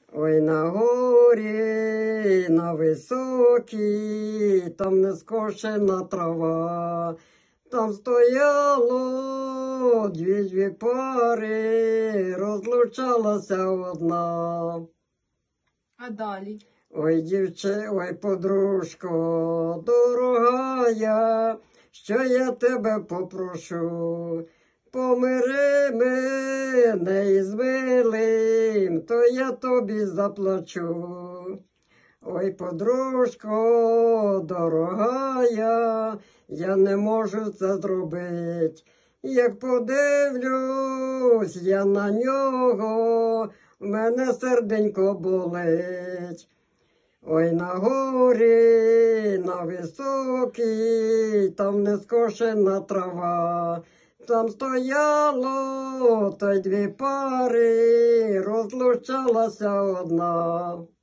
Ой, на горі, на високій, там не скошена трава, там стояло дві пари, розлучалася одна. А далі? Ой, ой, подружко, дорогая, що я тебе попрошу, помири мене із милим, то я тобі заплачу. Ой, подружко, дорогая, я не можу це зробити. Як подивлюсь я на нього, в мене серденько болить. Ой, на горі, на високій, там не скошена трава, там стояло та й дві пари, розлучалася одна.